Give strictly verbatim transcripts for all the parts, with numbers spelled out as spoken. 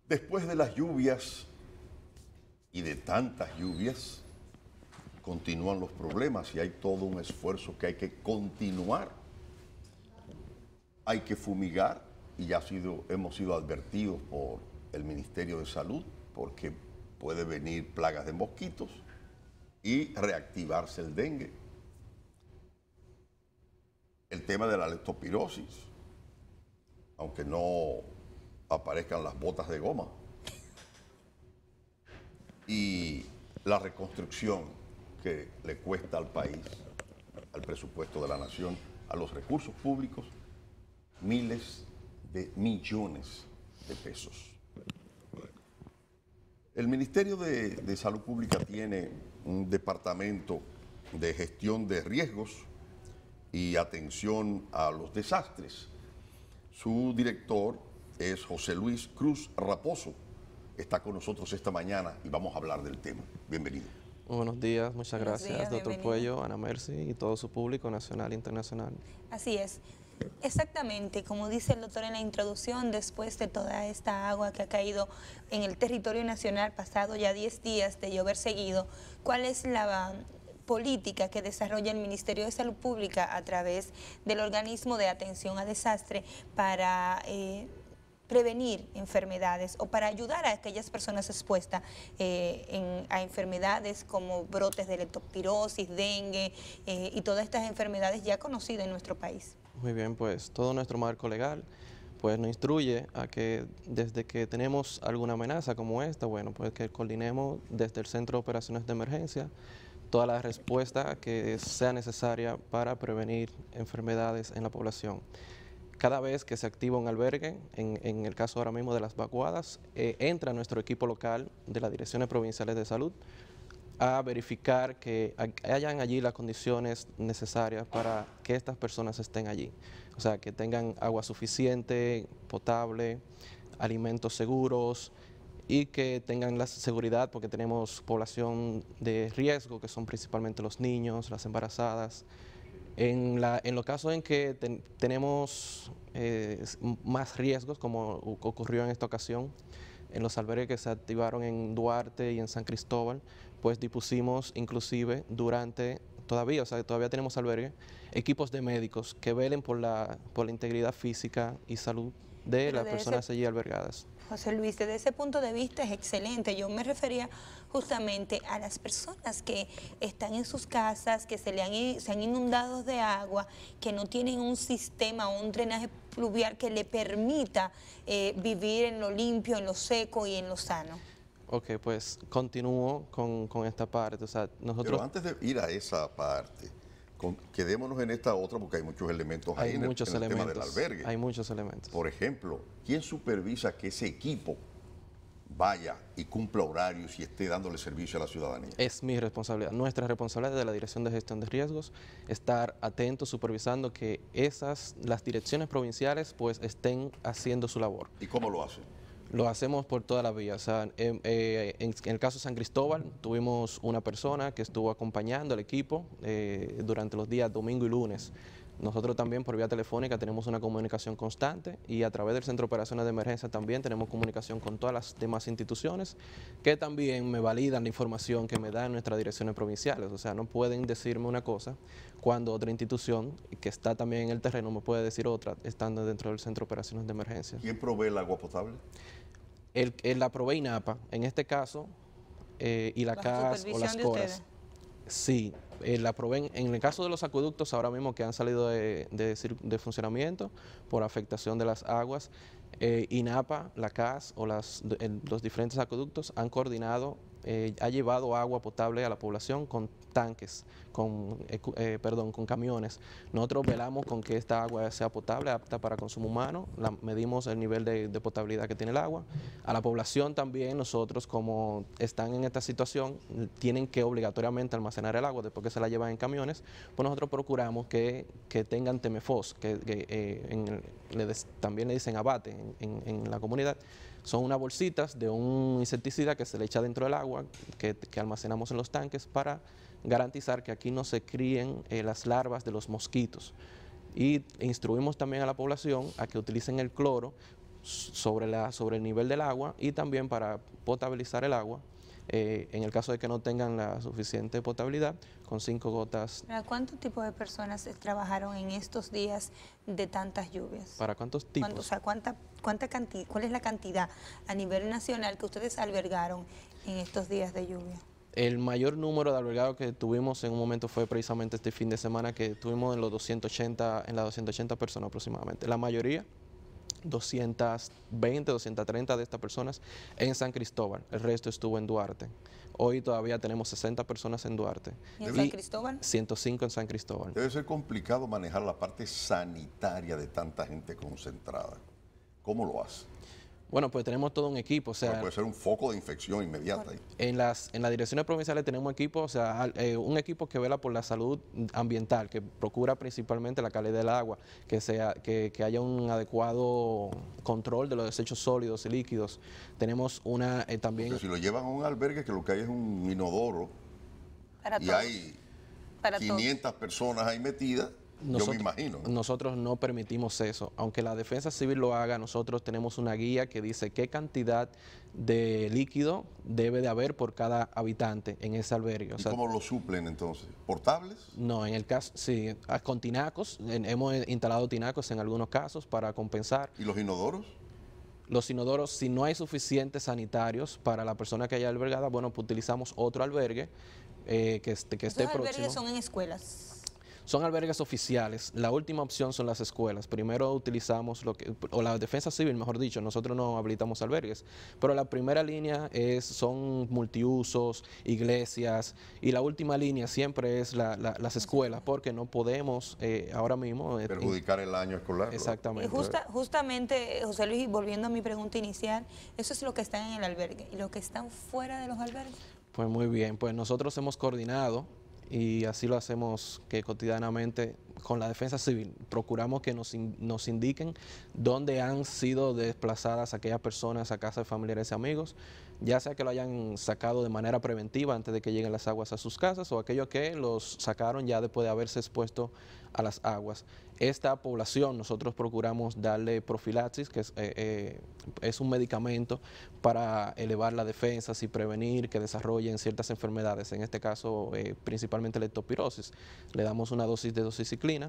Después de las lluvias y de tantas lluvias, continúan los problemas y hay todo un esfuerzo que hay que continuar. Hay que fumigar y ya ha sido, hemos sido advertidos por el Ministerio de Salud porque puede venir plagas de mosquitos y reactivarse el dengue. El tema de la leptospirosis, aunque no aparezcan las botas de goma. Y la reconstrucción que le cuesta al país, al presupuesto de la nación, a los recursos públicos, miles de millones de pesos. El Ministerio de, de Salud Pública tiene un departamento de gestión de riesgos y atención a los desastres. Su director es José Luis Cruz Raposo. Está con nosotros esta mañana y vamos a hablar del tema. Bienvenido. Muy buenos días, muchas Buenos gracias, días, doctor bienvenido. Puello, Ana Mercy y todo su público nacional e internacional. Así es. Exactamente, como dice el doctor en la introducción, después de toda esta agua que ha caído en el territorio nacional, pasado ya diez días de llover seguido, ¿cuál es la política que desarrolla el Ministerio de Salud Pública a través del organismo de atención a desastre para eh, prevenir enfermedades o para ayudar a aquellas personas expuestas eh, en, a enfermedades como brotes de leptospirosis, dengue eh, y todas estas enfermedades ya conocidas en nuestro país? Muy bien, pues todo nuestro marco legal pues nos instruye a que desde que tenemos alguna amenaza como esta, bueno, pues que coordinemos desde el Centro de Operaciones de Emergencia toda la respuesta que sea necesaria para prevenir enfermedades en la población. Cada vez que se activa un albergue, en, en el caso ahora mismo de las vacuadas, eh, entra nuestro equipo local de las Direcciones Provinciales de Salud a verificar que hayan allí las condiciones necesarias para que estas personas estén allí. O sea, que tengan agua suficiente, potable, alimentos seguros y que tengan la seguridad, porque tenemos población de riesgo, que son principalmente los niños, las embarazadas. En, la, en los casos en que ten, tenemos eh, más riesgos, como ocurrió en esta ocasión, en los albergues que se activaron en Duarte y en San Cristóbal, pues dispusimos inclusive durante, todavía, o sea, todavía tenemos albergues, equipos de médicos que velen por la, por la integridad física y salud de Pero las de personas ese, allí albergadas. José Luis, desde ese punto de vista es excelente. Yo me refería justamente a las personas que están en sus casas, que se, le han, se han inundado de agua, que no tienen un sistema o un drenaje pluvial que le permita eh, vivir en lo limpio, en lo seco y en lo sano. Ok, pues continúo con, con esta parte. O sea, nosotros... Pero antes de ir a esa parte, con, quedémonos en esta otra porque hay muchos elementos ahí hay en, el, muchos en el elementos, tema del albergue. Hay muchos elementos. Por ejemplo, ¿quién supervisa que ese equipo vaya y cumpla horarios y esté dándole servicio a la ciudadanía? Es mi responsabilidad, nuestra responsabilidad de la Dirección de Gestión de Riesgos, estar atentos, supervisando que esas, las direcciones provinciales pues estén haciendo su labor. ¿Y cómo lo hacen? Lo hacemos por toda la vía. O sea, eh, eh, en, en el caso de San Cristóbal tuvimos una persona que estuvo acompañando al equipo eh, durante los días domingo y lunes. Nosotros también por vía telefónica tenemos una comunicación constante y a través del Centro de Operaciones de Emergencia también tenemos comunicación con todas las demás instituciones que también me validan la información que me dan nuestras direcciones provinciales. O sea, no pueden decirme una cosa cuando otra institución que está también en el terreno me puede decir otra estando dentro del Centro de Operaciones de Emergencia. ¿Quién provee el agua potable? El, el, la provee INAPA, en este caso, eh, y la C A S o las CORAS. Sí, eh, la proveen, en el caso de los acueductos ahora mismo que han salido de, de, de funcionamiento por afectación de las aguas, eh, INAPA, la C A S o las, el, los diferentes acueductos han coordinado, eh, ha llevado agua potable a la población con tanques, con, eh, eh, perdón, con camiones. Nosotros velamos con que esta agua sea potable, apta para consumo humano, la, medimos el nivel de, de potabilidad que tiene el agua. A la población también nosotros, como están en esta situación, tienen que obligatoriamente almacenar el agua después que se la llevan en camiones, pues nosotros procuramos que, que tengan Temefos, que, que eh, en, le des, también le dicen abate en, en, en la comunidad. Son unas bolsitas de un insecticida que se le echa dentro del agua, que, que almacenamos en los tanques para garantizar que aquí no se críen eh, las larvas de los mosquitos. Y instruimos también a la población a que utilicen el cloro sobre, la, sobre el nivel del agua y también para potabilizar el agua. Eh, en el caso de que no tengan la suficiente potabilidad, con cinco gotas. ¿Para cuántos tipos de personas trabajaron en estos días de tantas lluvias? ¿Para cuántos tipos? ¿Cuánto, o sea, ¿cuánta, cuánta cantidad, ¿cuál es la cantidad a nivel nacional que ustedes albergaron en estos días de lluvia? El mayor número de albergados que tuvimos en un momento fue precisamente este fin de semana, que tuvimos en los doscientos ochenta, en las doscientas ochenta personas aproximadamente. La mayoría, doscientas veinte, doscientas treinta de estas personas en San Cristóbal. El resto estuvo en Duarte. Hoy todavía tenemos sesenta personas en Duarte. ¿Y en San Cristóbal? ciento cinco en San Cristóbal. Debe ser complicado manejar la parte sanitaria de tanta gente concentrada. ¿Cómo lo hace? Bueno, pues tenemos todo un equipo, o sea... Porque puede ser un foco de infección inmediata. Ahí. En las, en las direcciones provinciales tenemos equipo, o sea, eh, un equipo que vela por la salud ambiental, que procura principalmente la calidad del agua, que, sea, que, que haya un adecuado control de los desechos sólidos y líquidos. Tenemos una eh, también... Porque si lo llevan a un albergue, que lo que hay es un inodoro, Para y todos. hay Para quinientas todos. personas ahí metidas, Nosotros, yo me imagino. ¿no? Nosotros no permitimos eso. Aunque la Defensa Civil lo haga, nosotros tenemos una guía que dice qué cantidad de líquido debe de haber por cada habitante en ese albergue. O ¿Y sea, cómo lo suplen entonces? ¿Portables? no, en el caso, sí, con tinacos, en, hemos instalado tinacos en algunos casos para compensar. ¿Y los inodoros? Los inodoros, si no hay suficientes sanitarios para la persona que haya albergada, bueno, pues utilizamos otro albergue eh, que, esté, que esté Estos próximo. albergues son en escuelas. Son albergues oficiales. La última opción son las escuelas. Primero utilizamos lo que, o la defensa civil, mejor dicho, nosotros no habilitamos albergues. Pero la primera línea es, son multiusos, iglesias, y la última línea siempre es la, la, las escuelas, porque no podemos eh, ahora mismo... Eh, perjudicar el año escolar. Exactamente. Y justa, justamente, José Luis, volviendo a mi pregunta inicial, eso es lo que está en el albergue. ¿Y lo que están fuera de los albergues? Pues muy bien, pues nosotros hemos coordinado y así lo hacemos que cotidianamente con la defensa civil. Procuramos que nos, in, nos indiquen dónde han sido desplazadas aquellas personas a casa de familiares y amigos, ya sea que lo hayan sacado de manera preventiva antes de que lleguen las aguas a sus casas o aquellos que los sacaron ya después de haberse expuesto a las aguas. Esta población nosotros procuramos darle profilaxis, que es, eh, eh, es un medicamento para elevar la defensa y prevenir que desarrollen ciertas enfermedades, en este caso eh, principalmente la leptospirosis. Le damos una dosis de doxiciclina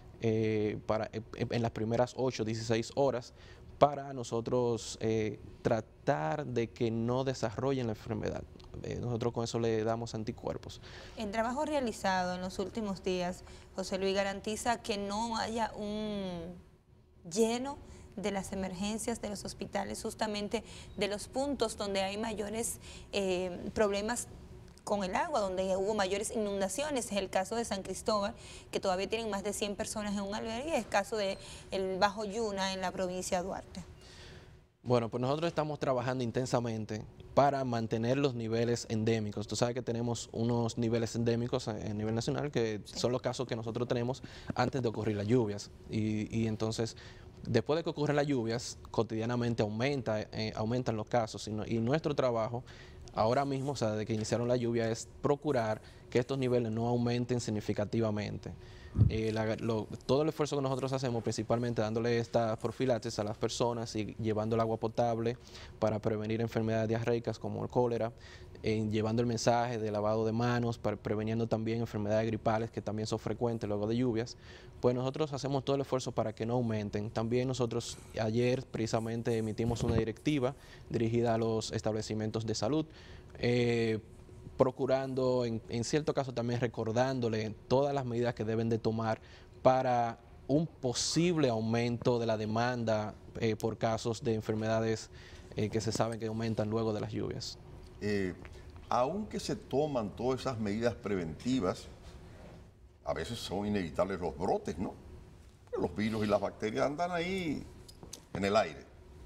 eh, para, eh, en las primeras ocho a dieciséis horas para nosotros eh, tratar de que no desarrollen la enfermedad. Eh, nosotros con eso le damos anticuerpos. El trabajo realizado en los últimos días, José Luis, garantiza que no haya un lleno de las emergencias de los hospitales, justamente de los puntos donde hay mayores eh, problemas con el agua, donde hubo mayores inundaciones. Es el caso de San Cristóbal, que todavía tienen más de cien personas en un albergue, y es el caso de el Bajo Yuna en la provincia de Duarte. Bueno, pues nosotros estamos trabajando intensamente para mantener los niveles endémicos. Tú sabes que tenemos unos niveles endémicos a, a nivel nacional, que sí. son los casos que nosotros tenemos antes de ocurrir las lluvias. Y, y entonces, después de que ocurren las lluvias, cotidianamente aumenta, eh, aumentan los casos. Y, no, y nuestro trabajo ahora mismo, o sea, desde que iniciaron la lluvia, es procurar que estos niveles no aumenten significativamente. Eh, la, lo, todo el esfuerzo que nosotros hacemos, principalmente dándole estas profilaxis a las personas y llevando el agua potable para prevenir enfermedades diarreicas como el cólera, eh, llevando el mensaje de lavado de manos, para, preveniendo también enfermedades gripales que también son frecuentes luego de lluvias, pues nosotros hacemos todo el esfuerzo para que no aumenten. También nosotros ayer precisamente emitimos una directiva dirigida a los establecimientos de salud, eh, procurando, en, en cierto caso también recordándole todas las medidas que deben de tomar para un posible aumento de la demanda eh, por casos de enfermedades eh, que se saben que aumentan luego de las lluvias. Eh, aunque se toman todas esas medidas preventivas, a veces son inevitables los brotes, ¿no? Los virus y las bacterias andan ahí en el aire.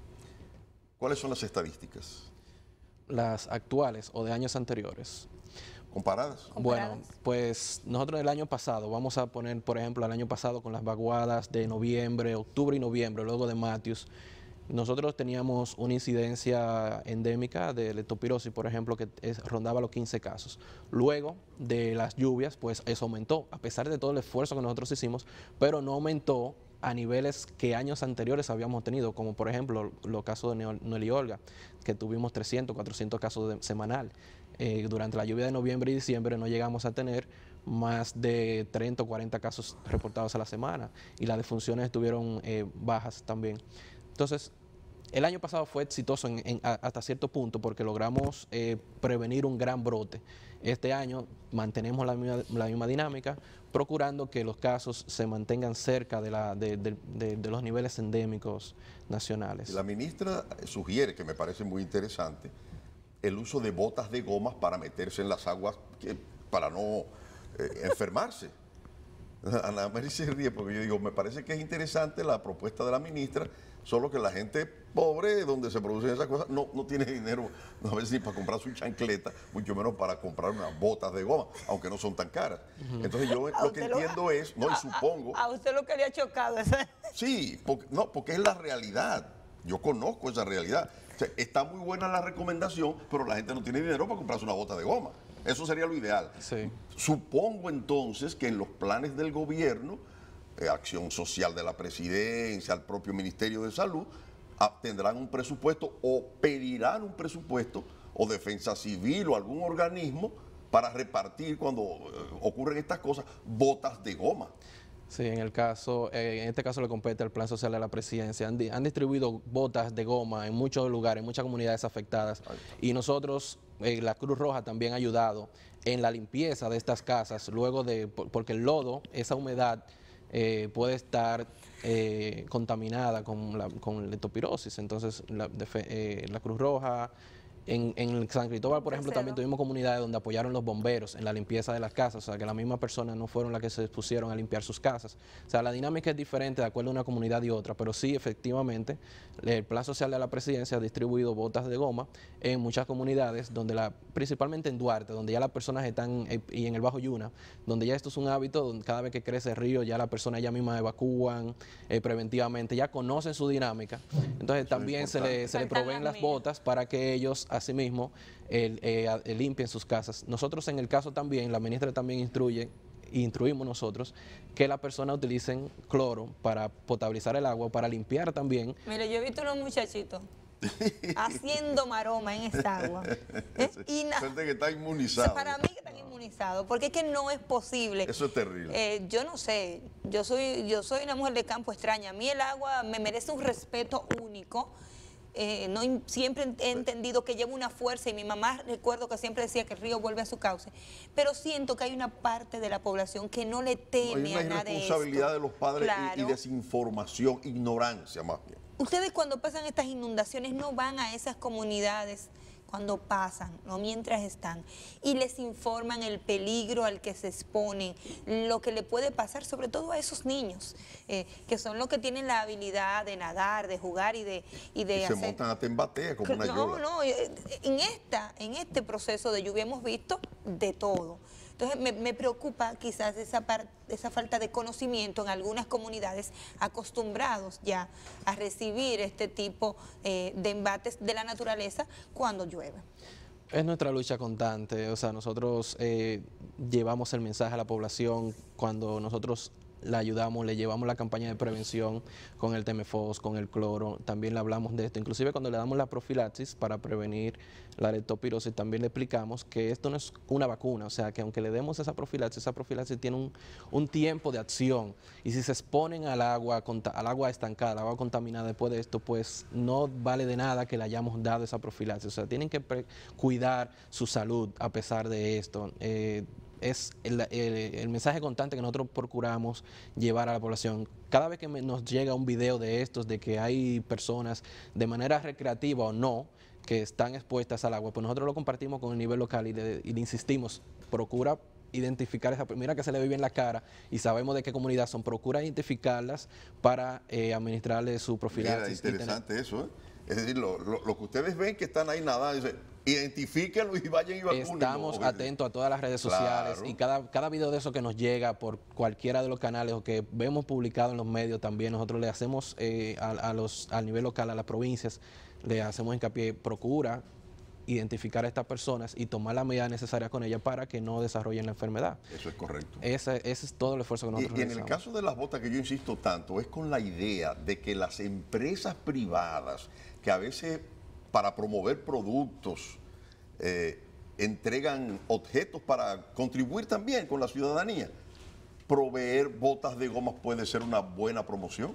¿Cuáles son las estadísticas? Las actuales o de años anteriores. ¿Comparadas? Bueno, pues nosotros el año pasado, vamos a poner por ejemplo el año pasado con las vaguadas de noviembre, octubre y noviembre, luego de Matthews, nosotros teníamos una incidencia endémica de leptospirosis, por ejemplo, que es, rondaba los quince casos. Luego de las lluvias, pues eso aumentó, a pesar de todo el esfuerzo que nosotros hicimos, pero no aumentó a niveles que años anteriores habíamos tenido, como por ejemplo los casos de Noel y Olga, que tuvimos trescientos, cuatrocientos casos de, semanal. Eh, durante la lluvia de noviembre y diciembre no llegamos a tener más de treinta o cuarenta casos reportados a la semana, y las defunciones estuvieron eh, bajas también. Entonces, el año pasado fue exitoso en, en, a, hasta cierto punto porque logramos eh, prevenir un gran brote. Este año mantenemos la misma, la misma dinámica, procurando que los casos se mantengan cerca de, la, de, de, de, de los niveles endémicos nacionales. La ministra sugiere, que me parece muy interesante, el uso de botas de gomas para meterse en las aguas, que, para no eh, enfermarse. Ana Mary se ríe porque yo digo, me parece que es interesante la propuesta de la ministra, solo que la gente pobre, donde se producen esas cosas, no, no tiene dinero a veces ni para comprar su chancleta, mucho menos para comprar unas botas de goma, aunque no son tan caras. Uh-huh. Entonces yo lo que entiendo lo, es, no, y supongo... A usted lo quería chocado. ¿Esa? Sí, porque, no, porque es la realidad. Yo conozco esa realidad. O sea, está muy buena la recomendación, pero la gente no tiene dinero para comprarse una bota de goma. Eso sería lo ideal. Sí. Supongo entonces que en los planes del gobierno, eh, Acción Social de la Presidencia, el propio Ministerio de Salud, ah, tendrán un presupuesto o pedirán un presupuesto, o Defensa Civil o algún organismo, para repartir cuando eh, ocurren estas cosas, botas de goma. Sí, en el caso, eh, en este caso le compete al Plan Social de la Presidencia. Han, di, han distribuido botas de goma en muchos lugares, en muchas comunidades afectadas. Y nosotros, eh, la Cruz Roja también ha ayudado en la limpieza de estas casas, luego de, porque el lodo, esa humedad, eh, puede estar eh, contaminada con, la, con leptospirosis. Entonces, la, de, eh, la Cruz Roja... En, en San Cristóbal, por ejemplo, también tuvimos comunidades donde apoyaron los bomberos en la limpieza de las casas, o sea, que las mismas personas no fueron las que se pusieron a limpiar sus casas. O sea, la dinámica es diferente de acuerdo a una comunidad y otra, pero sí, efectivamente, el Plan Social de la Presidencia ha distribuido botas de goma en muchas comunidades, donde la, principalmente en Duarte, donde ya las personas están, y en el Bajo Yuna, donde ya esto es un hábito, donde cada vez que crece el río, ya las personas ya mismas evacúan eh, preventivamente, ya conocen su dinámica. Entonces, también se le, se le proveen las botas para que ellos asimismo el, eh, el limpien sus casas. Nosotros en el caso también, la ministra también instruye, instruimos nosotros, que las personas utilicen cloro para potabilizar el agua, para limpiar también. Mire, yo he visto unos muchachitos haciendo maroma en esta agua. ¿Eh? Y Gente que está inmunizado. Para mí que están inmunizados, porque es que no es posible. Eso es terrible. Eh, yo no sé, yo soy, yo soy una mujer de campo extraña. A mí el agua me merece un respeto único. Eh, no siempre he entendido que lleva una fuerza, y mi mamá recuerdo que siempre decía que el río vuelve a su cauce, pero siento que hay una parte de la población que no le teme no, hay una a nada de esto. Irresponsabilidad de los padres, claro. y, y desinformación, ignorancia más bien. Ustedes cuando pasan estas inundaciones no van a esas comunidades cuando pasan, no mientras están, y les informan el peligro al que se exponen, lo que le puede pasar, sobre todo a esos niños, eh, que son los que tienen la habilidad de nadar, de jugar y de, y de y hacer... se montan hasta en batea como una No, yola. no, en, esta, en este proceso de lluvia hemos visto de todo. Entonces me, me preocupa quizás esa, par, esa falta de conocimiento en algunas comunidades acostumbrados ya a recibir este tipo eh, de embates de la naturaleza cuando llueve. Es nuestra lucha constante, o sea, nosotros eh, llevamos el mensaje a la población cuando nosotros la ayudamos, le llevamos la campaña de prevención con el Temefos, con el cloro, también le hablamos de esto, inclusive cuando le damos la profilaxis para prevenir la leptospirosis, también le explicamos que esto no es una vacuna, o sea, que aunque le demos esa profilaxis, esa profilaxis tiene un, un tiempo de acción, y si se exponen al agua, al agua estancada, al agua contaminada después de esto, pues no vale de nada que le hayamos dado esa profilaxis, o sea, tienen que cuidar su salud a pesar de esto. Eh, es el, el, el mensaje constante que nosotros procuramos llevar a la población. Cada vez que me, nos llega un video de estos, de que hay personas de manera recreativa o no, que están expuestas al agua, pues nosotros lo compartimos con el nivel local y le, y le insistimos, procura identificar esa, mira que se le ve bien la cara y sabemos de qué comunidad son, procura identificarlas para eh, administrarle su profilaxis. Mira, interesante eso, ¿eh? Es decir, lo, lo, lo que ustedes ven que están ahí nadando, dice, identifíquenlo y vayan y vacunen. Estamos no, atentos a todas las redes sociales, claro. Y cada, cada video de eso que nos llega por cualquiera de los canales o que vemos publicado en los medios también, nosotros le hacemos eh, a, a los, al nivel local, a las provincias, le hacemos hincapié, procura identificar a estas personas y tomar las medidas necesarias con ellas para que no desarrollen la enfermedad. Eso es correcto. Ese, ese es todo el esfuerzo que nosotros Y, y en el realizamos. caso de las botas, que yo insisto tanto, es con la idea de que las empresas privadas, que a veces para promover productos, eh, entregan objetos para contribuir también con la ciudadanía, proveer botas de gomas puede ser una buena promoción.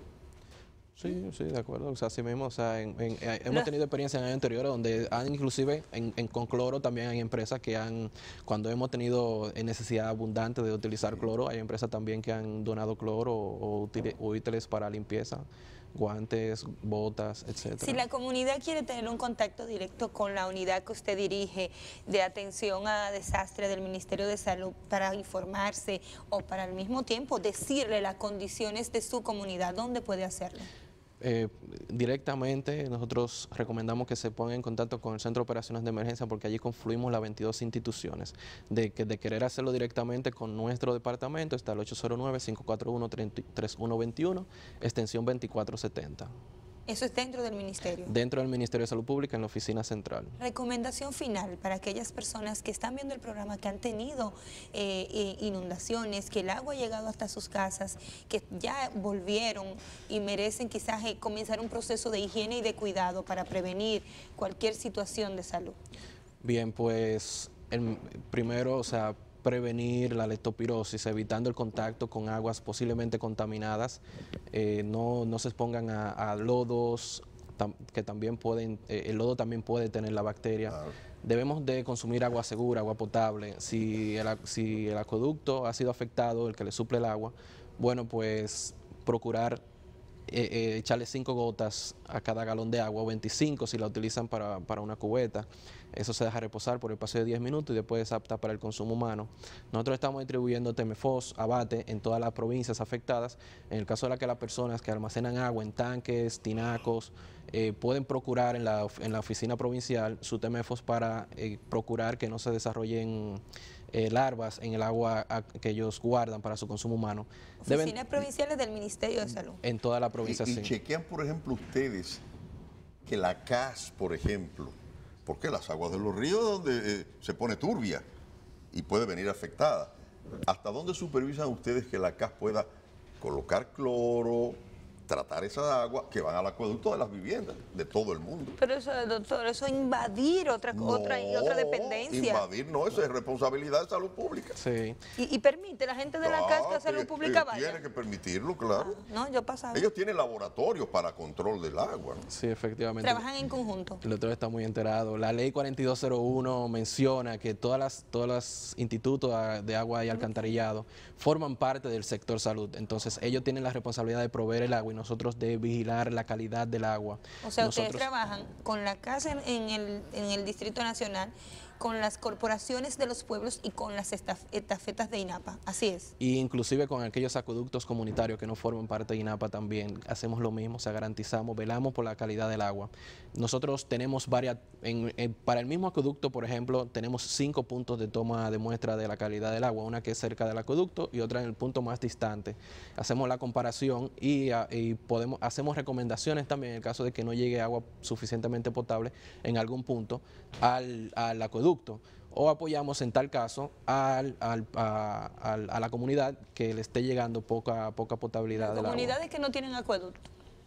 Sí, sí, de acuerdo. O sea, así mismo, o sea, en- en- eh, hemos tenido experiencia en años anteriores donde han inclusive en, en- con cloro también hay empresas que han, cuando hemos tenido necesidad abundante de utilizar cloro, hay empresas también que han donado cloro o, o útiles, o útiles para limpieza, guantes, botas, etcétera. Si la comunidad quiere tener un contacto directo con la unidad que usted dirige de atención a desastres del Ministerio de Salud para informarse o para al mismo tiempo decirle las condiciones de su comunidad, ¿dónde puede hacerlo? Eh, directamente nosotros recomendamos que se pongan en contacto con el Centro de Operaciones de Emergencia porque allí confluimos las veintidós instituciones. De, que, de querer hacerlo directamente con nuestro departamento está el ocho cero nueve, cinco cuatro uno, tres uno dos uno, extensión veinticuatro setenta. Eso es dentro del ministerio. Dentro del Ministerio de Salud Pública en la oficina central. Recomendación final para aquellas personas que están viendo el programa, que han tenido eh, eh, inundaciones, que el agua ha llegado hasta sus casas, que ya volvieron y merecen quizás eh, comenzar un proceso de higiene y de cuidado para prevenir cualquier situación de salud. Bien, pues el, primero, o sea, prevenir la leptospirosis, evitando el contacto con aguas posiblemente contaminadas, eh, no, no se expongan a, a lodos, tam, que también pueden, eh, el lodo también puede tener la bacteria. Claro. Debemos de consumir agua segura, agua potable. Si el, si el acueducto ha sido afectado, el que le suple el agua, bueno, pues procurar eh, eh, echarle cinco gotas a cada galón de agua, o veinticinco si la utilizan para, para una cubeta. Eso se deja reposar por el espacio de diez minutos y después es apta para el consumo humano. Nosotros estamos distribuyendo Temefos, Abate en todas las provincias afectadas. En el caso de la que las personas que almacenan agua en tanques, tinacos, eh, pueden procurar en la, en la oficina provincial su Temefos para eh, procurar que no se desarrollen eh, larvas en el agua a, que ellos guardan para su consumo humano. Oficinas Deben, provinciales del Ministerio de Salud. en toda la provincia, Y, y sí. chequean, por ejemplo, ustedes que la C A S, por ejemplo, porque las aguas de los ríos donde eh, se pone turbia y puede venir afectada. ¿Hasta dónde supervisan ustedes que la C A S pueda colocar cloro, tratar esa agua que van al acueducto de las viviendas de todo el mundo? Pero eso, doctor, eso es invadir otra, otra, y otra dependencia. Invadir no, eso es responsabilidad de salud pública. Sí. Y, y permite la gente de la Claro, casa de Salud que- Pública que vaya. Tiene que permitirlo, claro. No, yo pasaba. Ellos tienen laboratorios para control del agua, ¿no? Sí, efectivamente. Trabajan en conjunto. El doctor está muy enterado. La ley cuarenta y dos cero uno menciona que todas las, todos los institutos de agua y alcantarillado forman parte del sector salud. Entonces, ellos tienen la responsabilidad de proveer el agua y nosotros de vigilar la calidad del agua. O sea, nosotros, ustedes trabajan con la casa en, en el, en el Distrito Nacional, con las corporaciones de los pueblos y con las estaf- estafetas de INAPA. Así es. Y inclusive con aquellos acueductos comunitarios que no forman parte de INAPA también hacemos lo mismo, o sea, garantizamos, velamos por la calidad del agua. Nosotros tenemos varias, en, en, para el mismo acueducto, por ejemplo, tenemos cinco puntos de toma de muestra de la calidad del agua, una que es cerca del acueducto y otra en el punto más distante. Hacemos la comparación y, a, y podemos, hacemos recomendaciones también en el caso de que no llegue agua suficientemente potable en algún punto al, al acueducto. O apoyamos en tal caso al, al, a, a, a la comunidad que le esté llegando poca, poca potabilidad del agua. Comunidades que no tienen acueducto,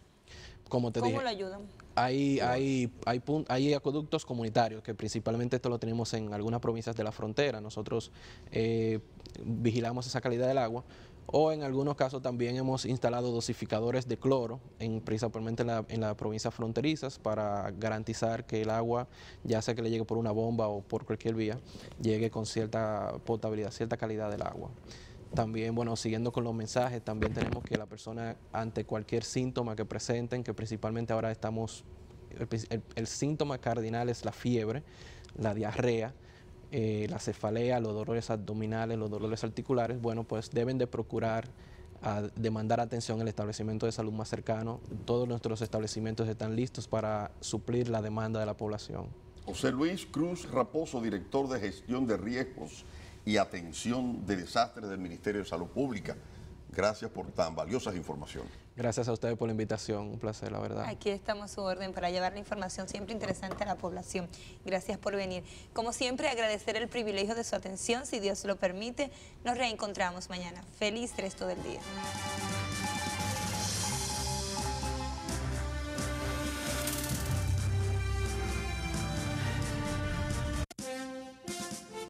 Como te ¿cómo dije, le ayudan? hay, hay, hay, pun- hay acueductos comunitarios, que principalmente esto lo tenemos en algunas provincias de la frontera. Nosotros eh, vigilamos esa calidad del agua. O en algunos casos también hemos instalado dosificadores de cloro, en, principalmente en la, en las provincias fronterizas, para garantizar que el agua, ya sea que le llegue por una bomba o por cualquier vía, llegue con cierta potabilidad, cierta calidad del agua. También, bueno, siguiendo con los mensajes, también tenemos que la persona, ante cualquier síntoma que presenten, que principalmente ahora estamos, el, el, el síntoma cardinal es la fiebre, la diarrea, Eh, la cefalea, los dolores abdominales, los dolores articulares, bueno, pues deben de procurar a demandar atención al establecimiento de salud más cercano. Todos nuestros establecimientos están listos para suplir la demanda de la población. José Luis Cruz Raposo, director de Gestión de Riesgos y Atención de Desastres del Ministerio de Salud Pública. Gracias por tan valiosas informaciones. Gracias a ustedes por la invitación, un placer, la verdad. Aquí estamos a su orden para llevar la información siempre interesante a la población. Gracias por venir. Como siempre, agradecer el privilegio de su atención. Si Dios lo permite, nos reencontramos mañana. Feliz resto del día.